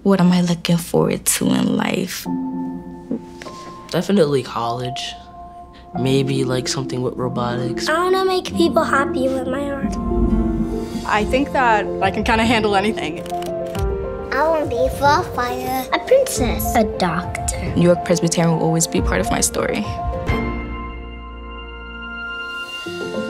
What am I looking forward to in life? Definitely college. Maybe like something with robotics. I want to make people happy with my art. I think that I can kind of handle anything. I want to be a firefighter, a princess, a doctor. New York-Presbyterian will always be part of my story.